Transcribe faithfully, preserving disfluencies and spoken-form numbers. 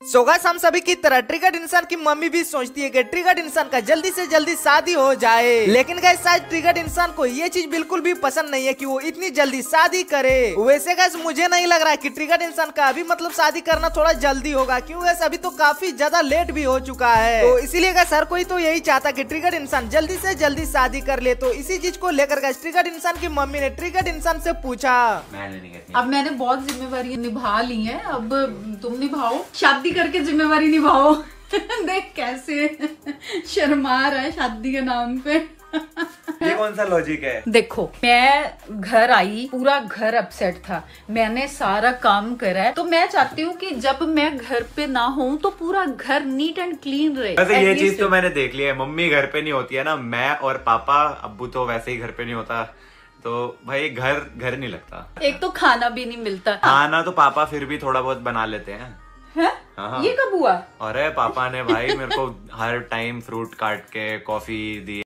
So guys हम सभी की तरह ट्रिगर्ड इंसान की मम्मी भी सोचती है कि ट्रिगर्ड इंसान का जल्दी से जल्दी शादी हो जाए, लेकिन गाइस शायद ट्रिगर्ड इंसान को ये चीज बिल्कुल भी पसंद नहीं है कि वो इतनी जल्दी शादी करे। वैसे गाइस मुझे नहीं लग रहा है कि ट्रिगर्ड इंसान का अभी मतलब शादी करना थोड़ा जल्दी होगा, क्योंकि गाइस अभी तो काफी ज्यादा लेट भी हो चुका है। तो इसीलिए गाइस हर कोई तो यही चाहता कि ट्रिगर्ड इंसान जल्दी से जल्दी शादी कर ले। तो इसी चीज को लेकर गाइस ट्रिगर्ड इंसान की मम्मी ने ट्रिगर्ड इंसान से पूछा, अब मैंने बहुत जिम्मेवारी निभा ली है, अब तुम निभाओ, शादी करके जिम्मेवारी निभाओ। देख कैसे शर्मा रहा है शादी के नाम पे। ये कौन सा लॉजिक है? देखो मैं घर आई, पूरा घर अपसेट था, मैंने सारा काम करा है, तो मैं चाहती हूँ कि जब मैं घर पे ना हूँ तो पूरा घर नीट एंड क्लीन रहे। वैसे ये चीज तो मैंने देख लिया है, मम्मी घर पे नहीं होती है ना, मैं और पापा, अब्बू तो वैसे ही घर पे नहीं होता, तो भाई घर घर नहीं लगता। एक तो खाना भी नहीं मिलता। खाना तो पापा फिर भी थोड़ा बहुत बना लेते हैं। है? हाँ। ये कब हुआ? अरे पापा ने भाई मेरे को हर टाइम फ्रूट काट के कॉफी दी।